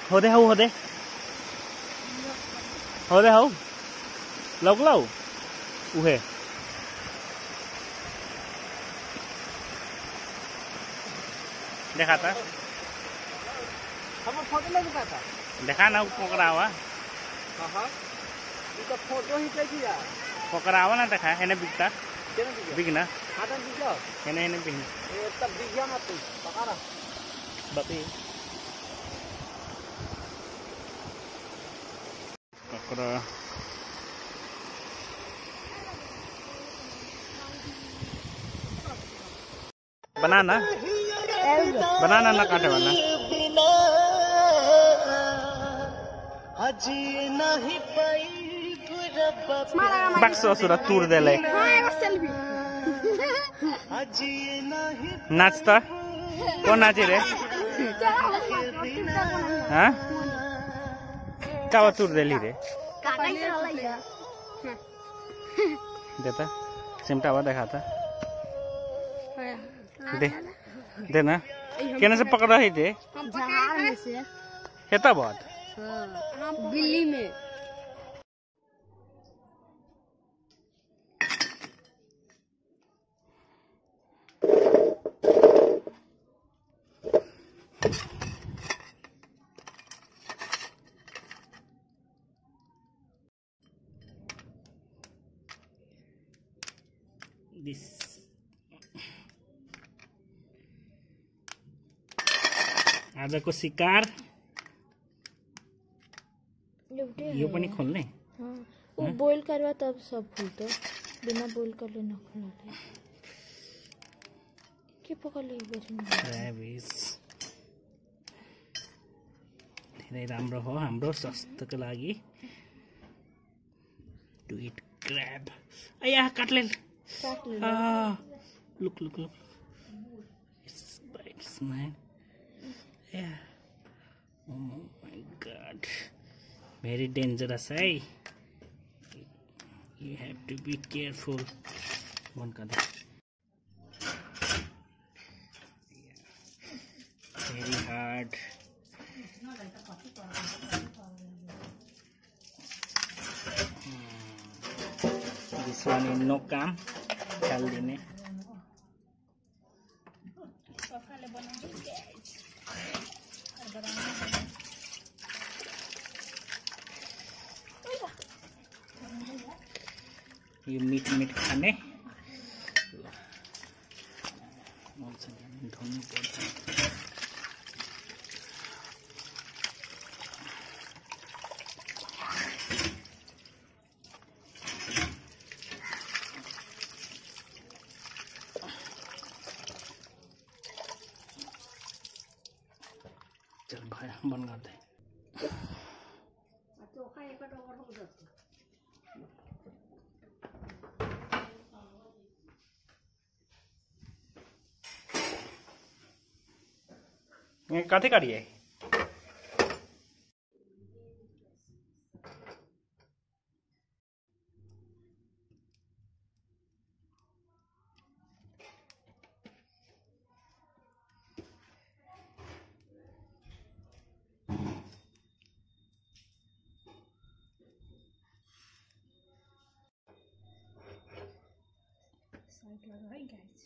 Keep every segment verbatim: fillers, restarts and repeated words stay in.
हो दे हो हो दे हो दे हो लग लो उहे देखा था हम फोटो ले दिखा था देखा ना पकड़ा हुआ हां हां ये तो फोटो ही चाहिए यार पकड़ा हुआ ना देखा है ना बिकता केना दिखा बिकना खाता दिखा है ना है ना बिकना ये तब दिख गया ना तू पकड़ा बापी पकड़ा बनाना बनाना ना काटे वाला बक्स असुरा तूर देले नाचता कौन नाचे रे हाँ का तूर देली रे देता सिमटा हुआ दिखाता दे देना कहने से पकड़ा ही थे झाड़ में से हेता बहुत बिल्ली में दिस आजको शिकार यो पनि खोल्ने वो बोइल करवा तब सब फूलते बिना बोइल कर ले नखला के पकड़ ले रेबिस धेरै राम्रो हो हाम्रो स्वास्थ्यको लागि टु इट क्रैब आया काटले काटले look look look it's bites man Yeah. Oh my God. Very dangerous, eh? You have to be careful. One card. Yeah. Very hard. Hmm. This one is no calm. Healthy, ne? ये meat meat खाने धोनी पड़ता चल भाई बन करते काथे काटिए guys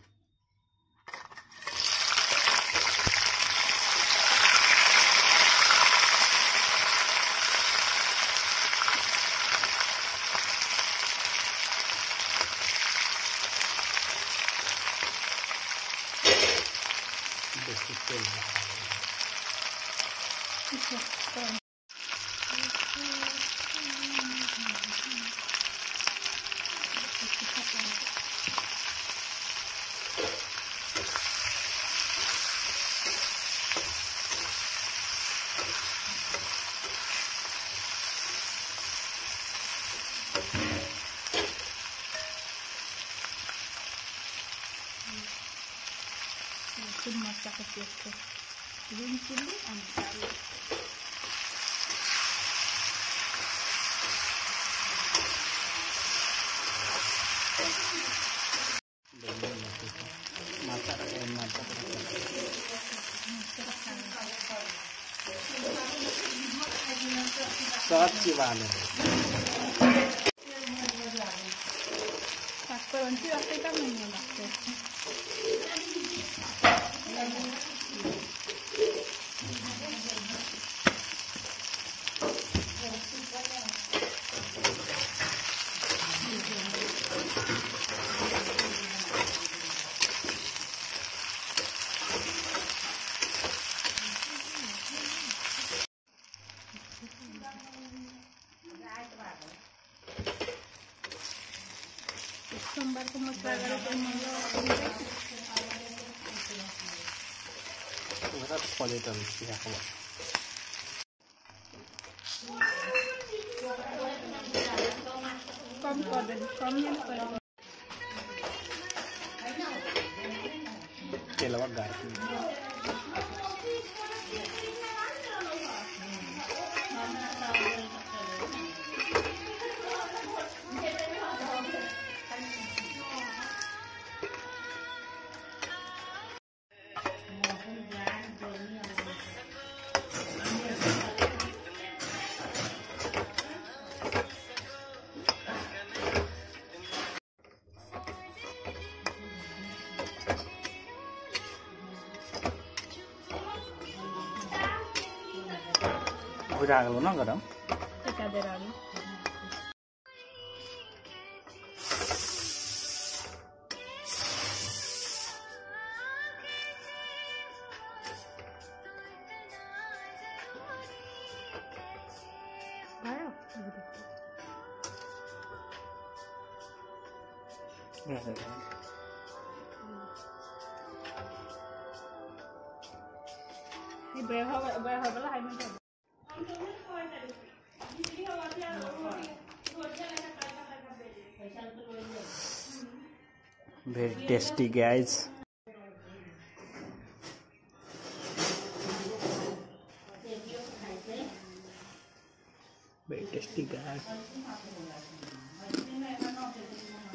masak kecil green chili and garlic. Masak masak. सात की बात है साखरांची असते का महिना लागते सोमवार को मसला करो तो मेरा क्वालिटी अच्छी है कम कर दे कम नहीं कर के लगा गाय हो जाएगा ना गरम टिका दे रहा ये बेहा बेहा वाला है नहीं very tasty guys very tasty guys